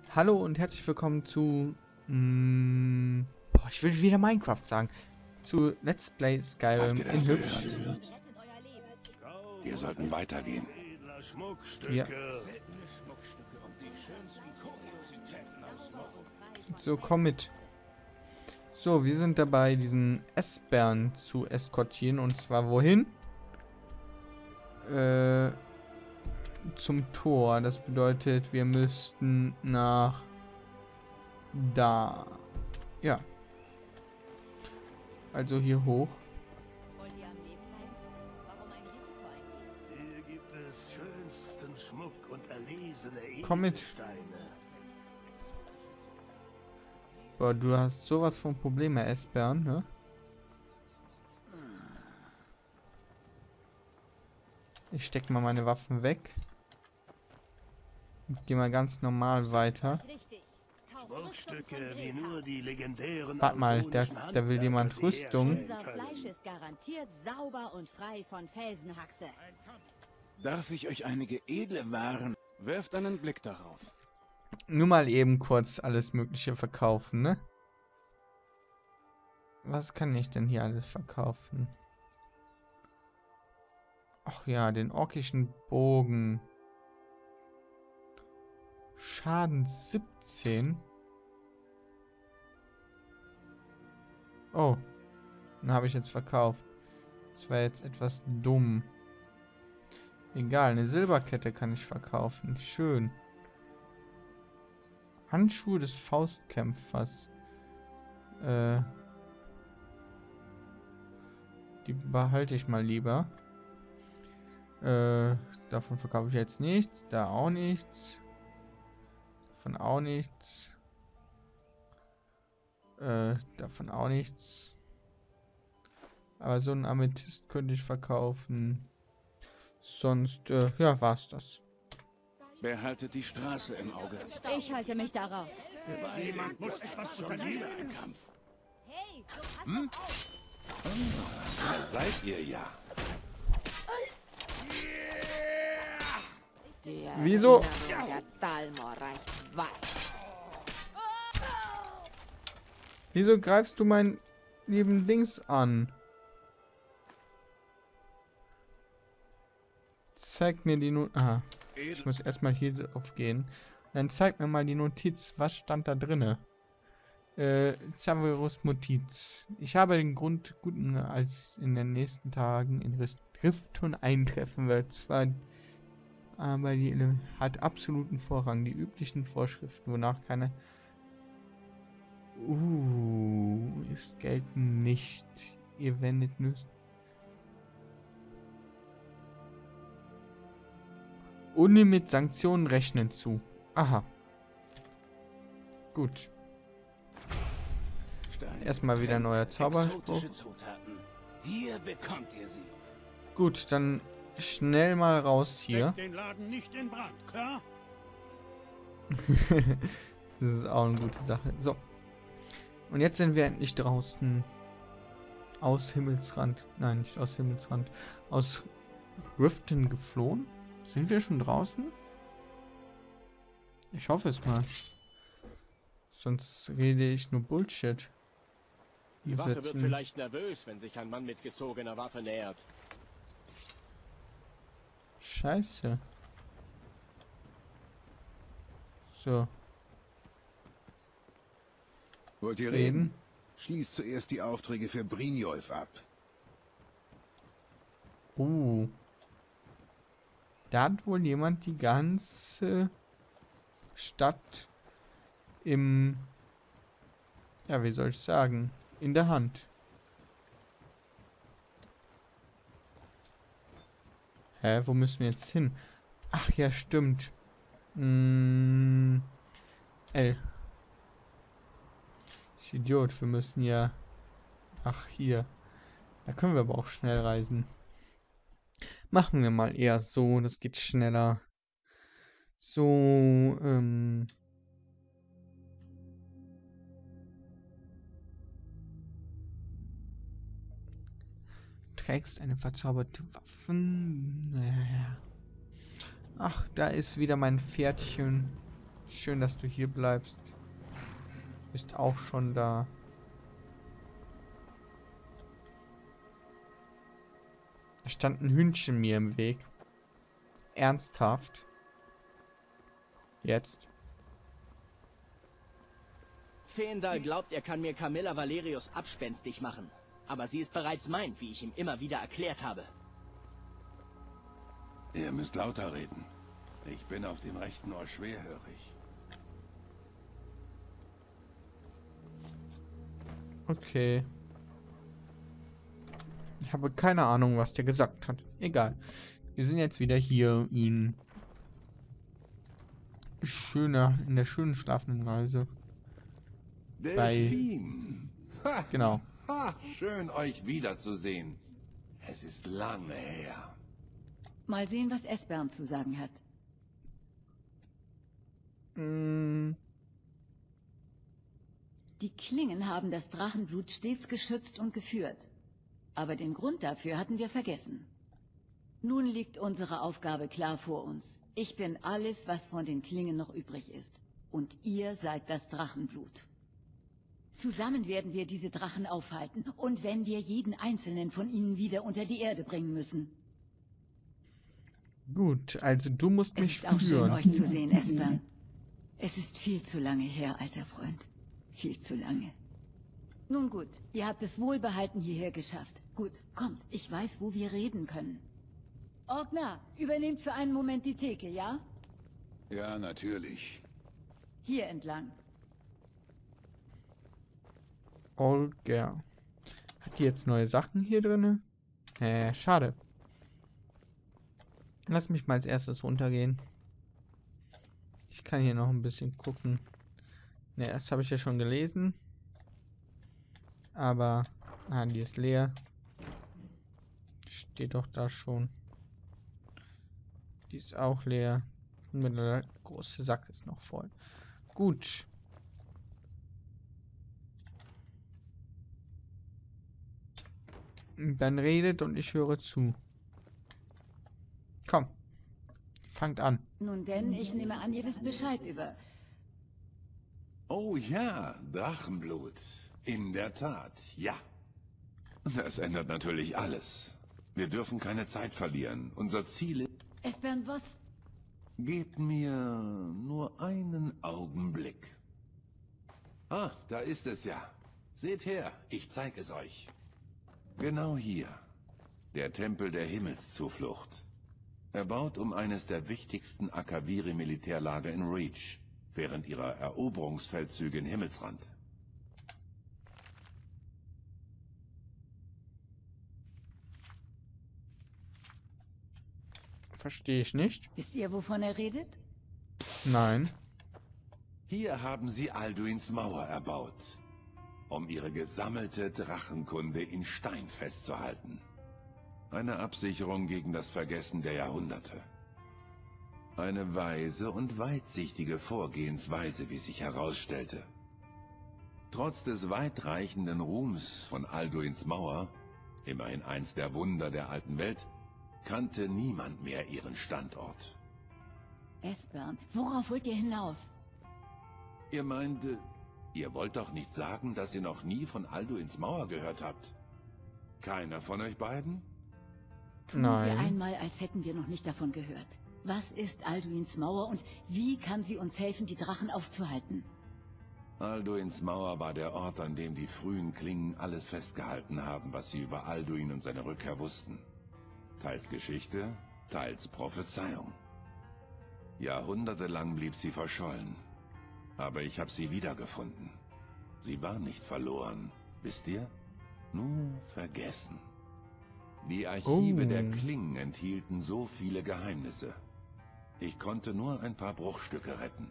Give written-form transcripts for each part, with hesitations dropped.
Hallo und herzlich willkommen zu... ich will wieder Minecraft sagen. Zu Let's Play Skyrim Habt ihr das in Hübsch. gehört? Wir sollten weitergehen. Ja. So, komm mit. So, wir sind dabei, diesen S-Bären zu eskortieren. Und zwar wohin? Zum Tor. Das bedeutet, wir müssten nach... da. Ja. Also hier hoch. Wollt ihr am Leben bleiben? Warum ein Risiko eingehen? Hier gibt es schönsten Schmuck und erlesene Komm mit. Edelsteine. Boah, du hast sowas von Probleme, S-Bären, ne? Ich steck mal meine Waffen weg. Und geh mal ganz normal weiter. Richtig. Kauft Schmuckstücke wie nur die legendären. Warte mal, da will Handwerker jemand sie Rüstung. herstellen Unser können. Fleisch ist garantiert sauber und frei von Felsenhaxe. Darf ich euch einige edle Waren? Werft einen Blick darauf. Nur mal eben kurz alles Mögliche verkaufen, ne? Was kann ich denn hier alles verkaufen? Ach ja, den orkischen Bogen. Schaden 17. Oh. Den habe ich jetzt verkauft. Das war jetzt etwas dumm. Egal, eine Silberkette kann ich verkaufen. Schön. Handschuhe des Faustkämpfers. Die behalte ich mal lieber. Davon verkaufe ich jetzt nichts. Da auch nichts. Davon auch nichts. Davon auch nichts. Aber so ein Amethyst könnte ich verkaufen. Sonst, ja, war's das. Behaltet die Straße im Auge. Ich halte mich da raus. Jemand muss etwas unternehmen. Ein Kampf. Hey, Da seid ihr ja. Wieso? Der Dalmor reicht weit. Wieso greifst du mein lieben Dings an? Zeig mir die Not. Aha. Ich muss erstmal hier drauf gehen. Dann zeig mir mal die Notiz. Was stand da drinne? Xaverus Notiz. Ich habe den Grund, guten als in den nächsten Tagen in Rifton eintreffen wird. Zwar, aber die hat absoluten Vorrang. Die üblichen Vorschriften, wonach keine es gelten nicht. Ihr wendet müsst. Ohne mit Sanktionen rechnen zu. Aha. Gut. Erstmal wieder ein neuer Zauberspruch. Exotische Zutaten. Hier bekommt ihr sie. Gut, dann schnell mal raus hier. Steckt den Laden nicht in Brand, klar? Das ist auch eine gute Sache. So. Und jetzt sind wir endlich draußen. Aus Himmelsrand. Nein, nicht aus Himmelsrand. Aus Riften geflohen? Sind wir schon draußen? Ich hoffe es mal. Sonst rede ich nur Bullshit. Die Wache wird vielleicht nervös, wenn sich ein Mann mit gezogener Waffe nähert. Scheiße. So. Wollt ihr reden? Schließt zuerst die Aufträge für Brynjolf ab. Da hat wohl jemand die ganze Stadt im... Ja, wie soll ich sagen? In der Hand. Hä, wo müssen wir jetzt hin? Ach ja, stimmt. L. Ich Idiot, wir müssen ja... Ach, hier. Da können wir aber auch schnell reisen. Machen wir mal eher so, das geht schneller. So, trägst eine verzauberte Waffen. Ach, da ist wieder mein Pferdchen. Schön, dass du hier bleibst. Bist auch schon da. Da stand ein Hühnchen mir im Weg. Ernsthaft. Jetzt. Feendal glaubt, er kann mir Camilla Valerius abspenstig machen. Aber sie ist bereits mein, wie ich ihm immer wieder erklärt habe. Ihr müsst lauter reden. Ich bin auf dem rechten Ohr schwerhörig. Okay. Ich habe keine Ahnung, was der gesagt hat. Egal. Wir sind jetzt wieder hier in der schönen schlafenden Reise. Delphin. Ha, Genau. ha, schön euch wiederzusehen. Es ist lange her. Mal sehen, was Esbern zu sagen hat. Die Klingen haben das Drachenblut stets geschützt und geführt. Aber den Grund dafür hatten wir vergessen. Nun liegt unsere Aufgabe klar vor uns. Ich bin alles, was von den Klingen noch übrig ist. Und ihr seid das Drachenblut. Zusammen werden wir diese Drachen aufhalten. Und wenn wir jeden einzelnen von ihnen wieder unter die Erde bringen müssen. Gut, also du musst Es mich ist auch schön, führen. euch zu sehen, Esbern. Es ist viel zu lange her, alter Freund. Viel zu lange. Nun gut, ihr habt es wohlbehalten hierher geschafft. Gut, kommt, ich weiß, wo wir reden können. Orgna, übernehmt für einen Moment die Theke, ja? Ja, natürlich. Hier entlang. Olga. Hat die jetzt neue Sachen hier drin? Schade. Lass mich mal als erstes runtergehen. Ich kann hier noch ein bisschen gucken. Ne, das habe ich ja schon gelesen. Aber, die ist leer. Steht doch da schon. Die ist auch leer. Und der große Sack ist noch voll. Gut. Dann redet und ich höre zu. Komm. Fangt an. Nun denn, ich nehme an, ihr wisst Bescheid über... Oh ja, Drachenblut. In der Tat, ja. Das ändert natürlich alles. Wir dürfen keine Zeit verlieren. Unser Ziel ist... Esbern, was... Gebt mir nur einen Augenblick. Ah, da ist es ja. Seht her, ich zeige es euch. Genau hier. Der Tempel der Himmelszuflucht. Erbaut um eines der wichtigsten Akaviri-Militärlager in Reach, während ihrer Eroberungsfeldzüge in Himmelsrand. Verstehe ich nicht. Wisst ihr, wovon er redet? Nein. Hier haben sie Alduins Mauer erbaut, um ihre gesammelte Drachenkunde in Stein festzuhalten. Eine Absicherung gegen das Vergessen der Jahrhunderte. Eine weise und weitsichtige Vorgehensweise, wie sich herausstellte. Trotz des weitreichenden Ruhms von Alduins Mauer, immerhin eins der Wunder der alten Welt, kannte niemand mehr ihren Standort. Esbern, worauf wollt ihr hinaus? Ihr meint, ihr wollt doch nicht sagen, dass ihr noch nie von Alduins Mauer gehört habt? Keiner von euch beiden? Tun wir Nein. einmal, als hätten wir noch nicht davon gehört. Was ist Alduins Mauer und wie kann sie uns helfen, die Drachen aufzuhalten? Alduins Mauer war der Ort, an dem die frühen Klingen alles festgehalten haben, was sie über Alduin und seine Rückkehr wussten. Teils Geschichte, teils Prophezeiung. Jahrhundertelang blieb sie verschollen. Aber ich habe sie wiedergefunden. Sie war nicht verloren, wisst ihr? Nur vergessen. Die Archive der Klingen enthielten so viele Geheimnisse. Ich konnte nur ein paar Bruchstücke retten.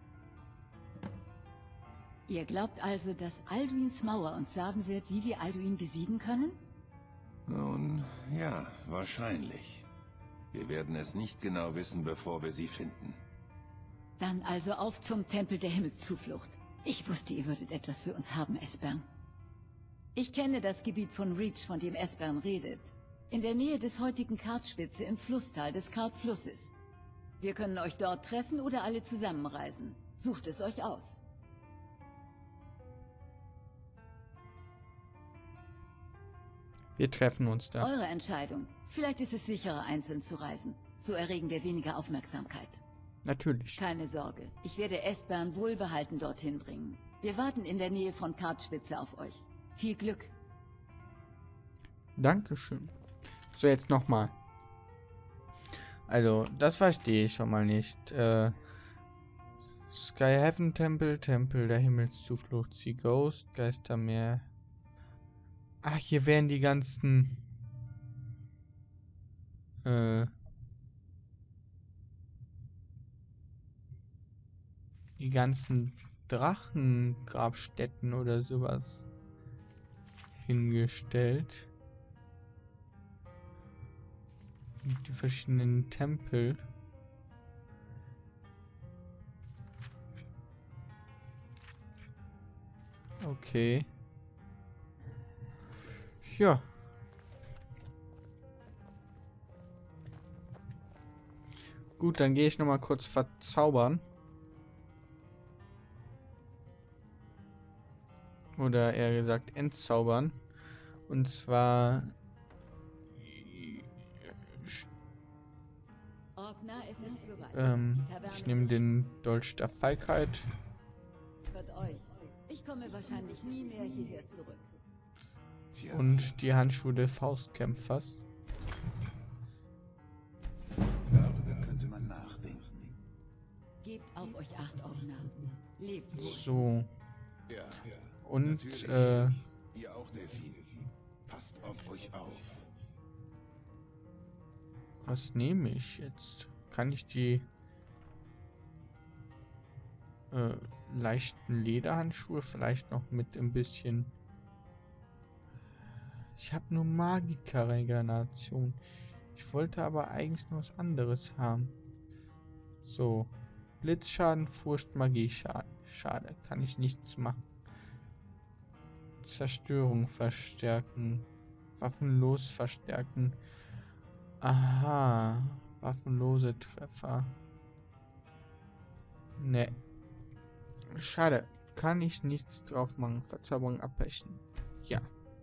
Ihr glaubt also, dass Alduins Mauer uns sagen wird, wie wir Alduin besiegen können? Nun, ja, wahrscheinlich. Wir werden es nicht genau wissen, bevor wir sie finden. Dann also auf zum Tempel der Himmelszuflucht. Ich wusste, ihr würdet etwas für uns haben, Esbern. Ich kenne das Gebiet von Reach, von dem Esbern redet. In der Nähe des heutigen Kartspitze im Flusstal des Kartflusses. Wir können euch dort treffen oder alle zusammenreisen. Sucht es euch aus. Wir treffen uns da. Eure Entscheidung. Vielleicht ist es sicherer, einzeln zu reisen. So erregen wir weniger Aufmerksamkeit. Natürlich. Keine Sorge, ich werde Esbern wohlbehalten dorthin bringen. Wir warten in der Nähe von Kartspitze auf euch. Viel Glück. Dankeschön. So, jetzt nochmal. Also, das verstehe ich schon mal nicht. Sky Heaven Tempel, Tempel der Himmelszuflucht, Sea Ghost, Geistermeer. Ach, hier wären die ganzen... die ganzen Drachengrabstätten oder sowas hingestellt. Und die verschiedenen Tempel. Okay. Ja. Gut, dann gehe ich noch mal kurz verzaubern. Oder eher gesagt entzaubern. Und zwar... Orkna, es ist soweit. ich nehme den Dolch der Feigheit. Hört euch. Ich komme wahrscheinlich nie mehr hierher zurück. Und die Handschuhe des Faustkämpfers. Darüber könnte man nachdenken. Gebt auf euch Acht, Orkna. Lebt wohl. So. Ja, Und, natürlich. Ihr auch, Delfin. Passt auf euch auf. was nehme ich jetzt? Kann ich die leichten Lederhandschuhe vielleicht noch mit ein bisschen... Ich habe nur Magiker-Regeneration. Ich wollte aber eigentlich noch was anderes haben. So. Blitzschaden, Furcht, Magieschaden. Schade, kann ich nichts machen. Zerstörung verstärken. Waffenlos verstärken. Aha. Waffenlose Treffer. Ne. Schade. Kann ich nichts drauf machen. Verzauberung abbrechen. Ja.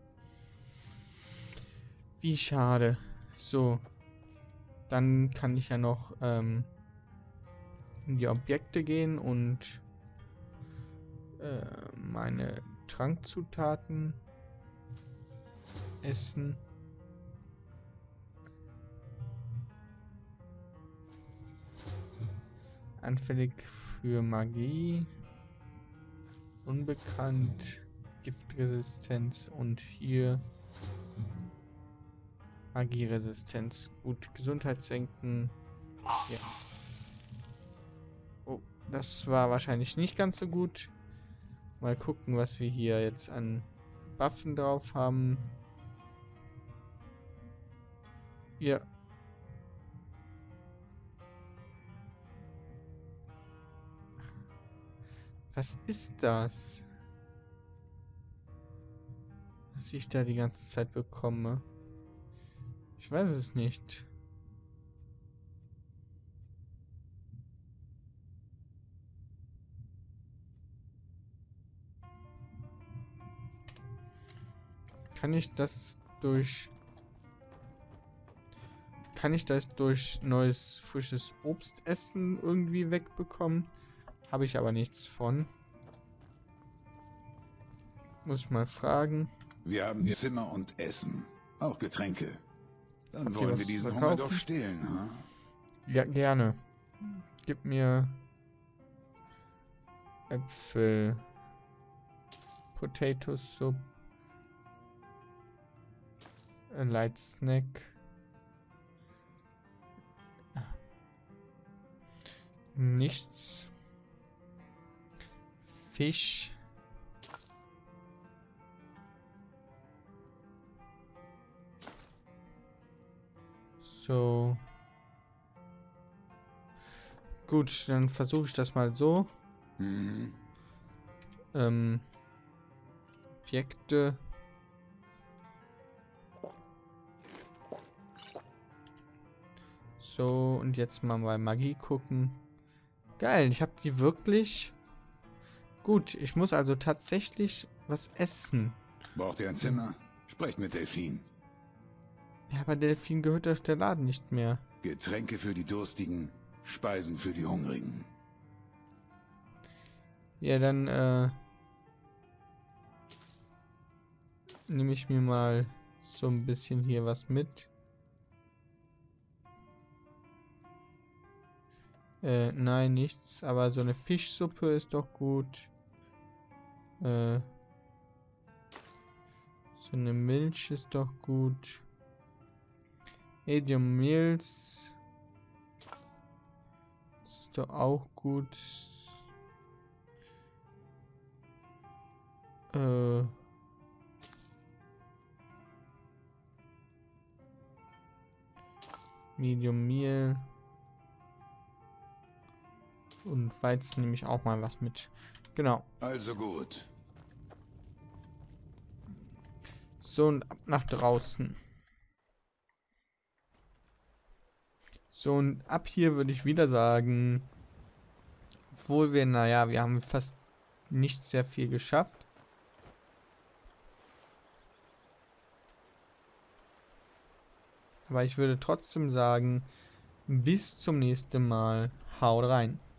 Wie schade. So. Dann kann ich ja noch in die Objekte gehen und meine Trankzutaten essen. Anfällig für Magie. Unbekannt. Giftresistenz und hier Magieresistenz. Gut, Gesundheit senken. Ja. Oh, das war wahrscheinlich nicht ganz so gut. Mal gucken, was wir hier jetzt an Waffen drauf haben. Ja. Was ist das? Was ich da die ganze Zeit bekomme? Ich weiß es nicht. Kann ich das durch neues frisches Obst essen irgendwie wegbekommen? Habe ich aber nichts von. Muss mal fragen. Wir haben Zimmer und Essen. Auch Getränke. Dann Habt ihr wollen was wir zu diesen Hunger verkaufen? doch stillen, ha? Ja, gerne. Gib mir Äpfel, Potato Soup, Light Snack. Nichts. Fisch. So. Gut, dann versuche ich das mal so. Mhm. Objekte. So, und jetzt mal bei Magie gucken. Geil, ich habe die wirklich... Gut, ich muss also tatsächlich was essen. Braucht ihr ein Zimmer? Sprecht mit Delphine. Ja, aber Delphine gehört doch der Laden nicht mehr. Getränke für die Durstigen, Speisen für die Hungrigen. Ja, dann nehme ich mir mal so ein bisschen hier was mit. Nein, nichts. Aber so eine Fischsuppe ist doch gut. So eine Milch ist doch gut. Medium Meals. Das ist doch auch gut. Medium Meal. Und Weizen nehme ich auch mal was mit. Genau. Also gut. So, und ab nach draußen. So, und ab hier würde ich wieder sagen, obwohl wir, naja, wir haben fast nicht sehr viel geschafft. Aber ich würde trotzdem sagen, bis zum nächsten Mal. Haut rein.